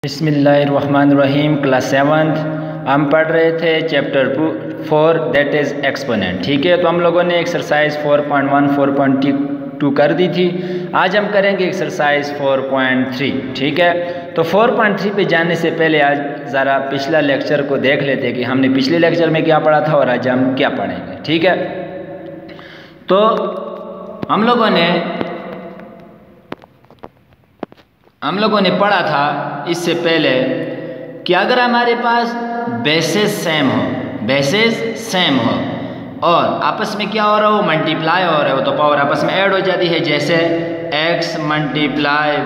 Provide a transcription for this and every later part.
बिस्मिल्लाहिर्रहमानिर्रहीम। क्लास 7 हम पढ़ रहे थे चैप्टर 4 दैट इज़ एक्सपोनेंट। ठीक है, तो हम लोगों ने एक्सरसाइज 4.1 4.2 कर दी थी। आज हम करेंगे एक्सरसाइज 4.3। ठीक है, तो 4.3 पे जाने से पहले आज ज़रा पिछला लेक्चर को देख लेते कि हमने पिछले लेक्चर में क्या पढ़ा था और आज हम क्या पढ़ेंगे। ठीक है, तो हम लोगों ने पढ़ा था इससे पहले कि अगर हमारे पास बेसेस सेम हो और आपस में क्या हो रहा हो, मल्टीप्लाई हो रहा हो, तो पावर आपस में ऐड हो जाती है। जैसे x multiply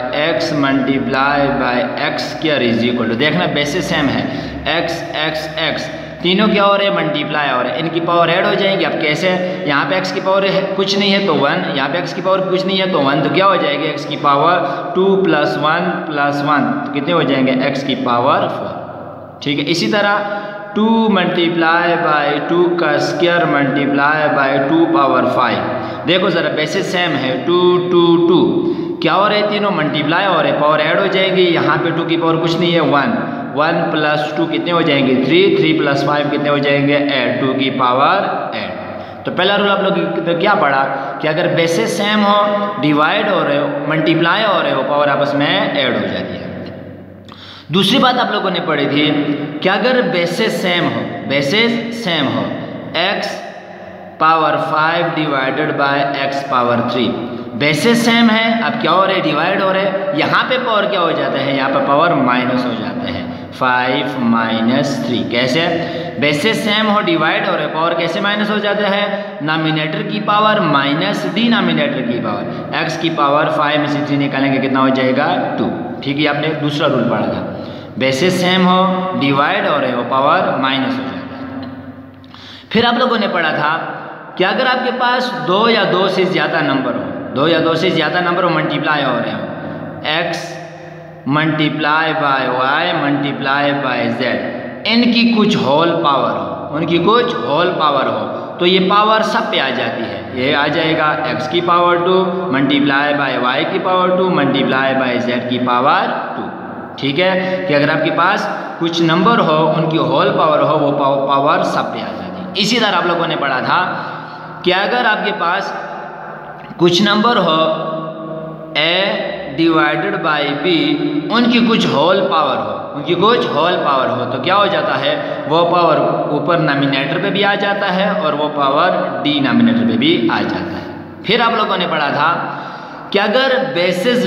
by x square is equal to, देखना बेसेस सेम है, x तीनों क्या हो रहे हैं, मल्टीप्लाई हो रहे हैं, इनकी पावर ऐड हो जाएंगी। अब कैसे, यहाँ पे x की पावर कुछ नहीं है तो 1, यहाँ पे x की पावर कुछ नहीं है तो 1, तो क्या हो जाएगी x की पावर 2 + 1 + 1, तो कितने हो जाएंगे x की पावर 4। ठीक है, इसी तरह 2 मल्टीप्लाई बाय 2 का स्क्वायर मल्टीप्लाई बाय 2 पावर 5। देखो ज़रा बेसिस सेम है, 2 2 2 क्या हो रहे हैं, तीनों मल्टीप्लाई हो रहे हैं, पावर ऐड हो जाएगी। यहाँ पे 2 की पावर कुछ नहीं है 1 + 2 कितने हो जाएंगे 3 + 5 कितने हो जाएंगे 8, 2 की पावर 8। तो पहला रूल आप लोग तो क्या पढ़ा कि अगर बेसिस सेम हो, डिवाइड हो रहे हो, मल्टीप्लाई हो रहे हो, पावर आपस में ऐड हो जाती है। दूसरी बात आप लोगों ने पढ़ी थी कि अगर बेसिस सेम हो x power 5 divided by x power 3, basis same है, अब क्या हो रहे हैं, डिवाइड हो रहे हैं, यहाँ पे पावर क्या हो जाता है, यहाँ पे पावर माइनस हो जाते हैं, 5 - 3। कैसे, बेसिस सेम हो, डिवाइड हो रहे, पावर कैसे माइनस हो जाता है, नॉमिनेटर की पावर माइनस डिनोमिनेटर की पावर, x की पावर 5 में से 3 निकालेंगे कितना हो जाएगा 2। ठीक है, आपने दूसरा रूल पढ़ा था, बेसिस सेम हो, डिवाइड हो रहे हो, पावर माइनस हो जाता है। फिर आप लोगों ने पढ़ा था कि अगर आपके पास 2 या 2 से ज़्यादा नंबर हो, मल्टीप्लाई हो रहे हो, x multiply by y multiply by z, इनकी कुछ होल पावर हो, तो ये पावर सब पे आ जाती है। ये आ जाएगा x की पावर 2 मल्टीप्लाई बाय y की पावर 2 मल्टीप्लाई बाय z की पावर 2। ठीक है, कि अगर आपके पास कुछ नंबर हो, उनकी होल पावर हो, वो पावर सब पे आ जाती है। इसी तरह आप लोगों ने पढ़ा था कि अगर आपके पास कुछ नंबर हो a डिवाइडेड बाय b, उनकी कुछ होल पावर हो, तो क्या हो जाता है, वो पावर ऊपर नॉमिनेटर पे भी आ जाता है और वो पावर डिनोमिनेटर पे भी आ जाता है। फिर आप लोगों ने पढ़ा था कि अगर बेसिस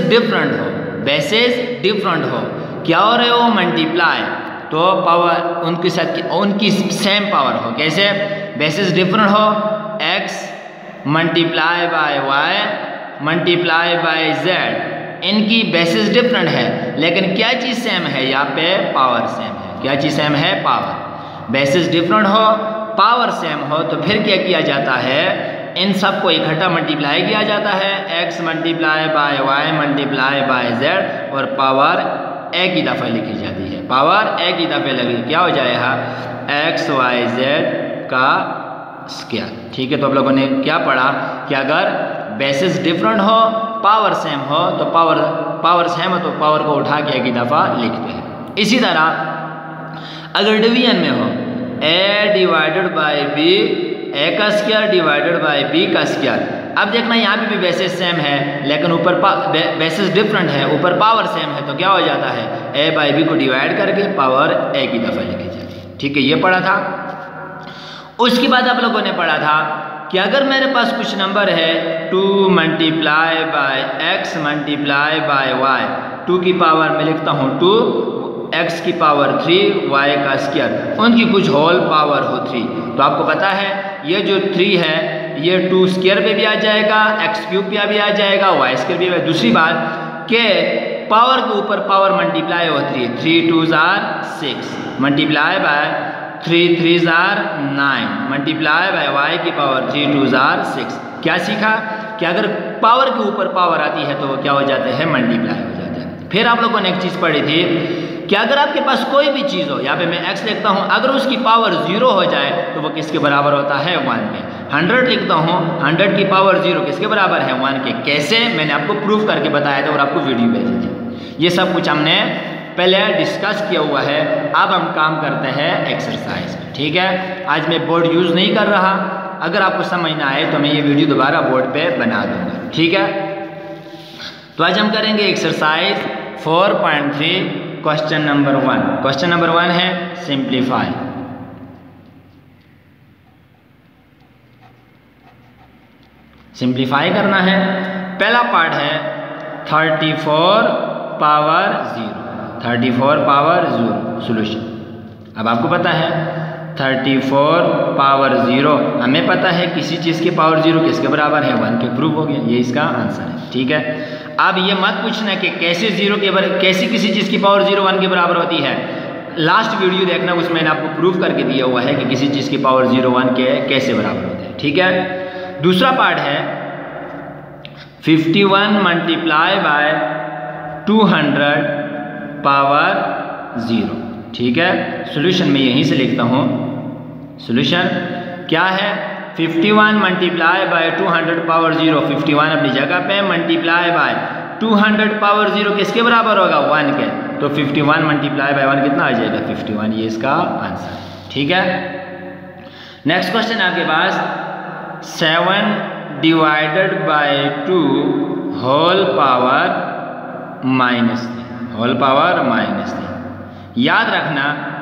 डिफरेंट हो, क्या हो रहे हो, मल्टीप्लाई, तो पावर उनकी सेम पावर हो। कैसे, बेसिस डिफरेंट हो, x multiply by y multiply by z, इनकी बेसिस डिफरेंट है, लेकिन क्या चीज़ सेम है, यहाँ पे पावर सेम है। क्या चीज़ सेम है, पावर। बेसिस डिफरेंट हो, पावर सेम हो, तो फिर क्या किया जाता है, इन सब को इकट्ठा मल्टीप्लाई किया जाता है, x multiply by y multiply by z, और पावर एक ही दफ़ा लिखी जाती है, पावर एक ही दफ़े लगी, क्या हो जाएगा x y z का स्क्वायर। ठीक है, तो आप लोगों ने क्या पढ़ा कि अगर बेसिस डिफरेंट हो, पावर सेम हो, तो पावर सेम हो तो पावर को उठा के एक ही दफ़ा लिखते हैं। इसी तरह अगर डिवीजन में हो, a divided by b, a का स्क्वायर डिवाइडेड बाय b का स्क्वायर, अब देखना यहाँ पे भी बेसिस सेम है, लेकिन ऊपर बेसिस डिफरेंट है, ऊपर पावर सेम है, तो क्या हो जाता है, a बाय b को डिवाइड करके पावर एक ही दफ़ा लिखी जाती है। ठीक है, ये पढ़ा था। उसके बाद आप लोगों ने पढ़ा था कि अगर मेरे पास कुछ नंबर है 2 multiply by x multiply by y, 2 की पावर में लिखता हूँ 2, x की पावर 3, y का स्क्वायर, उनकी कुछ होल पावर हो 3, तो आपको पता है ये जो 3 है ये 2 स्क्वायर पे भी आ जाएगा, x क्यूब पे भी आ जाएगा, y स्क्वायर भी। दूसरी बात कि पावर के ऊपर पावर मल्टीप्लाई होती है, 3 2 = 6 multiply by 3 3 = 9 multiply by y की पावर 3 2 = 6। क्या सीखा कि अगर पावर के ऊपर पावर आती है तो वो क्या हो जाते हैं, मल्टीप्लाई हो जाते हैं। फिर आप लोगों ने एक चीज़ पढ़ी थी कि अगर आपके पास कोई भी चीज़ हो, यहाँ पे मैं x लिखता हूँ, अगर उसकी पावर 0 हो जाए तो वो किसके बराबर होता है, 1 के। 100 लिखता हूँ, 100 की पावर 0 किसके बराबर है, 1 के। कैसे, मैंने आपको प्रूफ करके बताया था और आपको वीडियो भेजी थी। ये सब कुछ हमने पहले डिस्कस किया हुआ है, अब हम काम करते हैं एक्सरसाइज में। ठीक है, आज मैं बोर्ड यूज़ नहीं कर रहा, अगर आपको समझ ना आए तो मैं ये वीडियो दोबारा बोर्ड पे बना दूंगा। ठीक है, तो आज हम करेंगे exercise 4.3 question number 1। Question number 1 है सिंप्लीफाई। सिंप्लीफाई करना है। पहला पार्ट है 34 पावर 0, 34 पावर 0 सोल्यूशन। अब आपको पता है 34 पावर 0, हमें पता है किसी चीज़ की पावर 0 किसके बराबर है, 1 के। प्रूव हो गया, ये इसका आंसर है। ठीक है, अब ये मत पूछना कि कैसे कैसे किसी चीज़ की पावर 0 1 के बराबर होती है। लास्ट वीडियो देखना, उसमें मैंने आपको प्रूफ करके दिया हुआ है कि किसी चीज़ की पावर 0 1 के कैसे बराबर होते हैं। ठीक है, दूसरा पार्ट है 51 मल्टीप्लाई बाय 200 पावर 0। ठीक है, सॉल्यूशन में यहीं से लिखता हूँ। सॉल्यूशन क्या है, 51 मल्टीप्लाई बाय 200 पावर 0। 51 अपनी जगह पे, मल्टीप्लाई बाय 200 पावर 0 किसके बराबर होगा, 1 के। तो 51 मल्टीप्लाई बाय 1 कितना आ जाएगा, 51। ये इसका आंसर। ठीक है, नेक्स्ट क्वेश्चन आपके पास 7 divided by 2 whole power -3, whole power -3। याद रखना,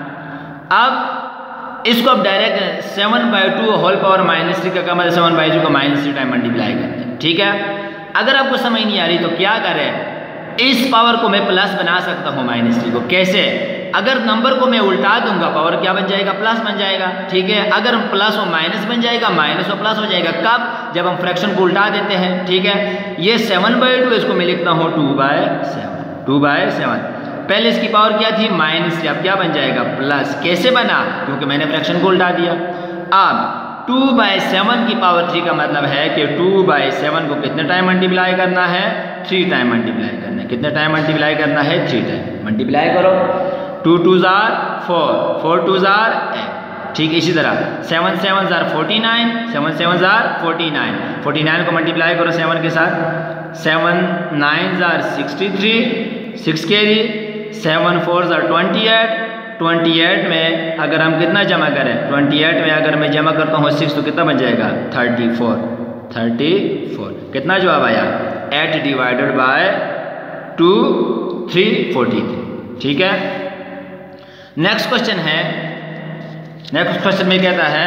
अब इसको अब डायरेक्ट 7/2 होल पावर -3 का मतलब 7/2 को -3 टाइम मल्टीप्लाई करते हैं। ठीक है, अगर आपको समझ नहीं आ रही तो क्या करें, इस पावर को मैं प्लस बना सकता हूँ -3 को। कैसे, अगर नंबर को मैं उल्टा दूंगा पावर क्या बन जाएगा, प्लस बन जाएगा। ठीक है, अगर प्लस हो माइनस बन जाएगा, माइनस हो प्लस हो जाएगा। कब, जब हम फ्रैक्शन को उल्टा देते हैं। ठीक है, ये 7/2, इसको मैं लिखता हूँ 2/7, 2/7। पहले इसकी पावर क्या थी, -3, अब क्या बन जाएगा, प्लस। कैसे बना, क्योंकि मैंने फ्रैक्शन को उल्टा दिया। अब 2/7 की पावर 3 का मतलब है कि 2/7 को कितने टाइम मल्टीप्लाई करना है, 3 टाइम मल्टीप्लाई करना है। कितने टाइम मल्टीप्लाई करना है, 3 टाइम। मल्टीप्लाई करो, 2 2s are 4, 4 2s are 8। ठीक, इसी तरह 7 7s are 49, 7 7s are 49। 49 को मल्टीप्लाई करो 7 के साथ, 7 9s are 63, 6 carry, 7 4s are 28। 28 में अगर हम कितना जमा करें, 28 में अगर मैं जमा करता हूँ 6 तो कितना बन जाएगा, 34, 34। कितना जवाब आया, 8 डिवाइडेड बाय 2 3 43। ठीक है, नेक्स्ट क्वेश्चन है, नेक्स्ट क्वेश्चन में कहता है,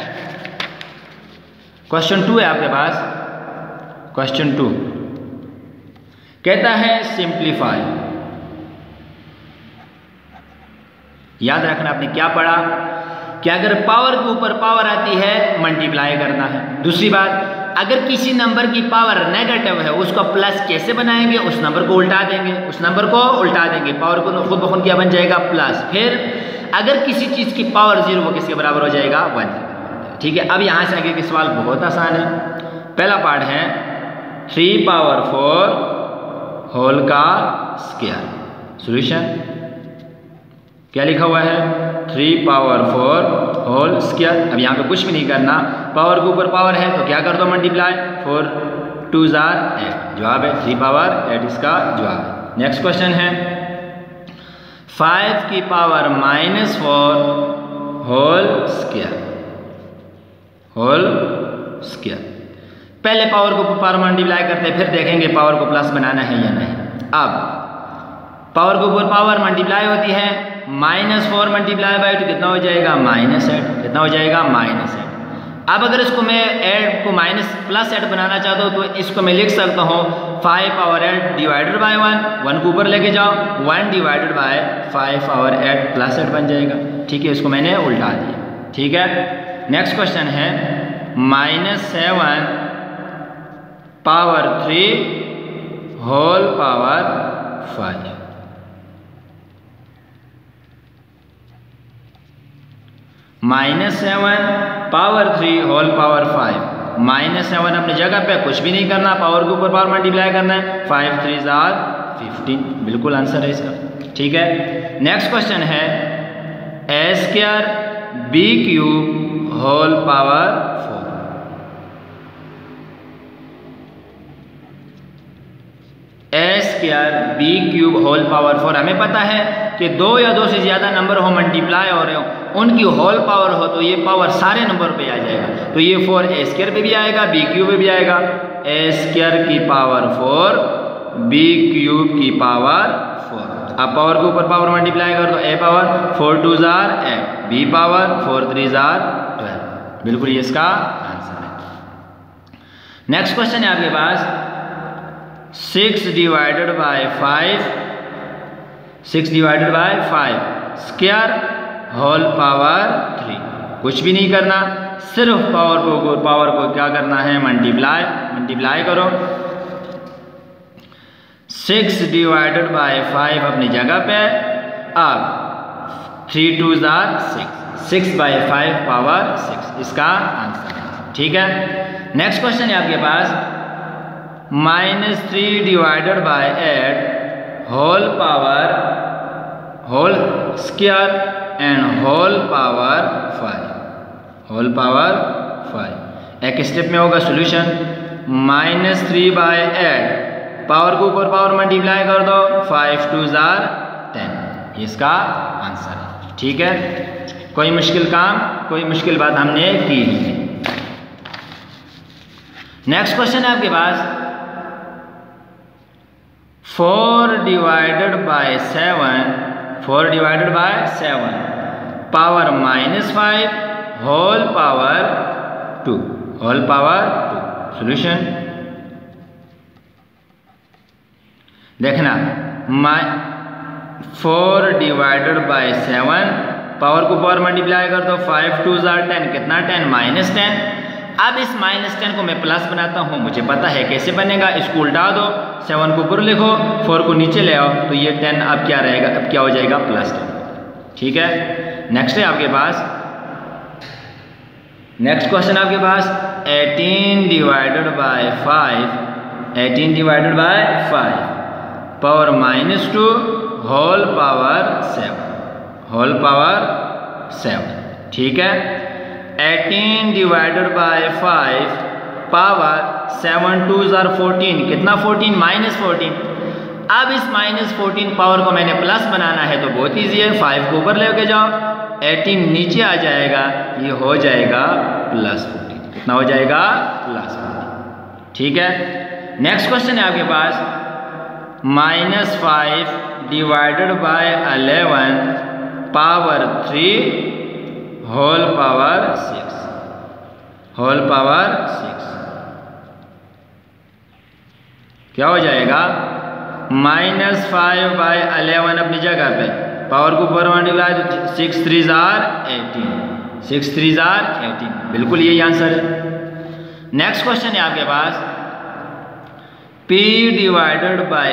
क्वेश्चन 2 है आपके पास। क्वेश्चन 2 कहता है सिंप्लीफाई। याद रखना, आपने क्या पढ़ा कि अगर पावर के ऊपर पावर आती है मल्टीप्लाई करना है। दूसरी बात, अगर किसी नंबर की पावर नेगेटिव है उसको प्लस कैसे बनाएंगे, उस नंबर को उल्टा देंगे, उस नंबर को उल्टा देंगे, पावर को खुद ब खुद क्या बन जाएगा, प्लस। फिर अगर किसी चीज़ की पावर 0 वो किसके बराबर हो जाएगा, 1। ठीक है, अब यहाँ से आगे के सवाल बहुत आसान है। पहला पार्ट है 3/4 होल का स्क्वायर। सॉल्यूशन क्या लिखा हुआ है, 3/4 होल स्क्वायर। अब यहाँ पे कुछ भी नहीं करना, पावर के ऊपर पावर है तो क्या कर दो, मल्टीप्लाई। 4 2s are 8, जवाब है 3/8 इसका जवाब है। नेक्स्ट क्वेश्चन है 5 की power -4 whole square, whole square. पहले पावर को पावर मल्टीप्लाई करते हैं, फिर देखेंगे पावर को प्लस बनाना है या नहीं। अब पावर के ऊपर पावर मल्टीप्लाई होती है, -4 मल्टीप्लाई बाय 2 कितना हो जाएगा, -8। कितना हो जाएगा, -8। अब अगर इसको मैं ऐड को +8 बनाना चाहता हूँ तो इसको मैं लिख सकता हूँ 5/8 डिवाइडेड बाय 1 को ऊपर लेके जाओ, 1 डिवाइडेड बाय 5/8 +8 बन जाएगा। ठीक है, इसको मैंने उल्टा दिया। ठीक है, नेक्स्ट क्वेश्चन है -7 power 3 whole power 5। -7 power 3 whole power 5। -7 अपनी जगह पे, कुछ भी नहीं करना, पावर के ऊपर पावर मल्टीप्लाई करना है। 5 3s are 15, बिल्कुल आंसर है इसका। ठीक है, नेक्स्ट क्वेश्चन है a² b³ whole power 4। a² square B cube whole power 4। हमें पता है कि दो या दो से ज़्यादा नंबर हो, मल्टीप्लाई हो रहे हो, उनकी होल पावर हो तो ये पावर सारे नंबर पे आ जाएगा। तो ये 4 ए स्क्वायर पे भी आएगा, बी क्यूब पे भी आएगा। ए स्क्वायर की पावर 4 बी क्यूब की पावर 4। अब पावर के ऊपर पावर मल्टीप्लाई कर दो, ए पावर 4 2 जार 8, बी पावर 4 3 जार 12। बिल्कुल ये इसका आंसर है। नेक्स्ट क्वेश्चन है आपके पास 6 divided by 5, 6 divided by 5 square whole power 3। कुछ भी नहीं करना, सिर्फ पावर को क्या करना है, मल्टीप्लाई करो। 6 डिवाइडेड बाय 5 अपनी जगह पे। अब 3 2 जार 6 बाय 5 पावर 6 इसका आंसर है। ठीक है। नेक्स्ट क्वेश्चन है आपके पास -3 divided by 8 whole power whole square and whole power 5। एक स्टेप में होगा सॉल्यूशन। -3 बाय 8 पावर के ऊपर पावर मल्टीप्लाई कर दो, 5 2 जार 10 इसका आंसर है। ठीक है। कोई मुश्किल काम, कोई मुश्किल बात हमने की नहीं। नेक्स्ट क्वेश्चन है आपके पास 4 divided by 7 power -5 whole power 2 solution देखना। 4 डिवाइडेड बाय 7 पावर को पावर मल्टीप्लाई कर दो, 5 2 जार 10 कितना 10 -10। अब इस -10 को मैं प्लस बनाता हूँ, मुझे पता है कैसे बनेगा। इसको उल्टा दो, 7 को ऊपर लिखो, 4 को नीचे ले आओ, तो ये 10 अब क्या रहेगा, अब क्या हो जाएगा +10। ठीक है। नेक्स्ट है आपके पास, नेक्स्ट क्वेश्चन आपके पास 18 divided by 5 power -2 whole power 7। ठीक है। 18 डिवाइडेड बाय 5 पावर 7 2 जार 14 कितना 14 -14। अब इस -14 पावर को मैंने प्लस बनाना है तो बहुत ईजी है, 5 को ऊपर लेके जाओ, 18 नीचे आ जाएगा, ये हो जाएगा +14। कितना हो जाएगा +14। ठीक है। नेक्स्ट क्वेश्चन है आपके पास -5 divided by 11 power 3 whole power 6। क्या हो जाएगा, -5 बाय 11 अपनी जगह पे, पावर को ऊपर मल्टीप्लाई तो 6 3 जार 18। बिल्कुल यही आंसर है। नेक्स्ट क्वेश्चन है आपके पास P divided by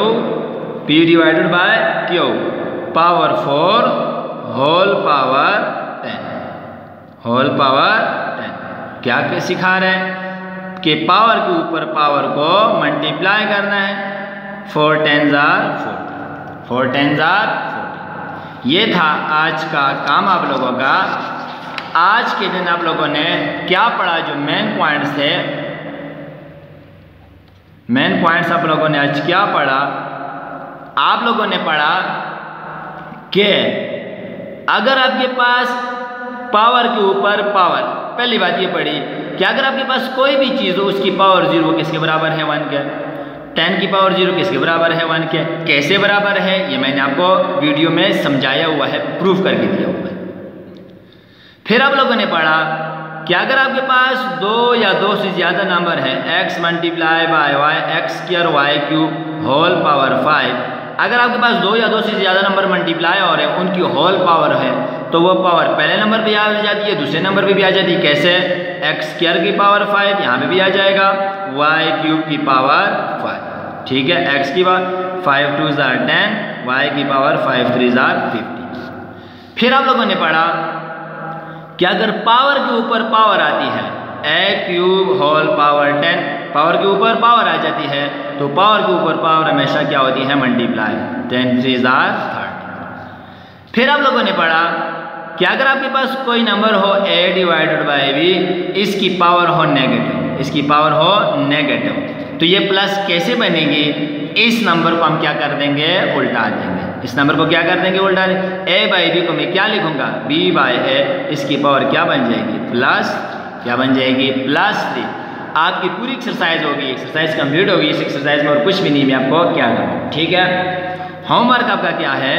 Q power 4 whole power 10। क्या सिखा रहे हैं कि पावर के ऊपर पावर को मल्टीप्लाई करना है। 4 10 जार 40। ये था आज का काम आप लोगों का। आज के दिन आप लोगों ने क्या पढ़ा, जो मेन पॉइंट्स थे, मेन पॉइंट्स आप लोगों ने आज क्या पढ़ा। आप लोगों ने पढ़ा कि अगर आपके पास पावर के ऊपर पावर, पहली बात ये पढ़ी कि अगर आपके पास कोई भी चीज़ हो उसकी पावर 0 किसके बराबर है 1 के, 10 की पावर 0 किसके बराबर है 1 के। कैसे बराबर है ये मैंने आपको वीडियो में समझाया हुआ है, प्रूफ करके दिया हुआ है। फिर आप लोगों ने पढ़ा कि अगर आपके पास 2 या 2 से ज़्यादा नंबर है, x multiply by y x square y cube whole power 5, अगर आपके पास 2 या 2 से ज़्यादा नंबर मल्टीप्लाई हो रहे हैं, उनकी होल पावर है, तो वो पावर पहले नंबर पे आ जाती है, दूसरे नंबर पे भी आ जाती है। कैसे, x स्क्वायर की पावर 5 यहाँ पे भी आ जाएगा, y क्यूब की पावर 5। ठीक है। x की पावर 5 2 जार 10, y की पावर 5 3 जार 50। फिर आप लोगों ने पढ़ा कि अगर पावर के ऊपर पावर आती है, a cube whole power 10, power के ऊपर पावर आ जाती है, तो पावर के ऊपर पावर हमेशा क्या होती है, मल्टीप्लाई, 10 3 जार 30। फिर आप लोगों ने पढ़ा कि अगर आपके पास कोई नंबर हो a डिवाइडेड बाय b, इसकी पावर हो नेगेटिव, तो ये प्लस कैसे बनेगी, इस नंबर को हम क्या कर देंगे, उल्टा देंगे। इस नंबर को क्या कर देंगे, उल्टा देंगे। a बाई बी को मैं क्या लिखूंगा, b बाई ए, इसकी पावर क्या बन जाएगी, प्लस क्या बन जाएगी, +3। आपकी पूरी एक्सरसाइज होगी, एक्सरसाइज कंप्लीट होगी। इस एक्सरसाइज में और कुछ भी नहीं, मैं आपको क्या करूँ, ठीक है। होमवर्क आपका क्या है,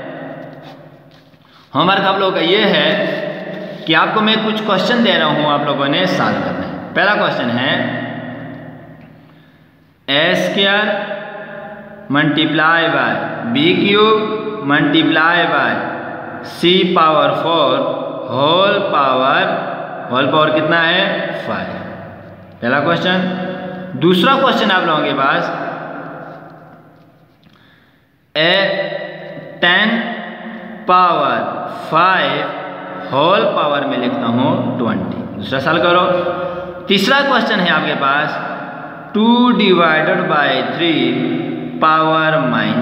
होमवर्क आप लोगों का ये है कि आपको मैं कुछ क्वेश्चन दे रहा हूं, आप लोगों ने सॉल्व करना है। पहला क्वेश्चन है a² multiply by b³ multiply by c⁴ whole power कितना है, 5। पहला क्वेश्चन। दूसरा क्वेश्चन आप लोगों के पास a10⁵ होल पावर में लिखता हूं 20। दूसरा सॉल्व करो। तीसरा क्वेश्चन है आपके पास 2/3 पावर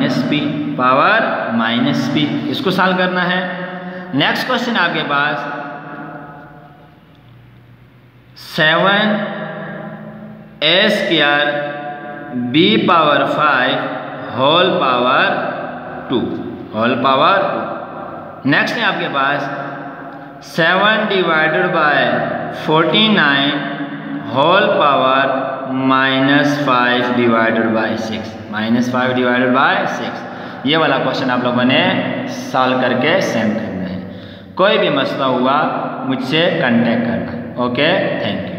माइनस p, इसको सॉल्व करना है। नेक्स्ट क्वेश्चन आपके पास 7a² b⁵ whole power 2। Next है आपके पास 7/49 होल पावर -5/6 ये वाला क्वेश्चन आप लोगों ने सॉल्व करके सेंड करना है। कोई भी मसला हुआ मुझसे कांटेक्ट करना। Okay, thank you.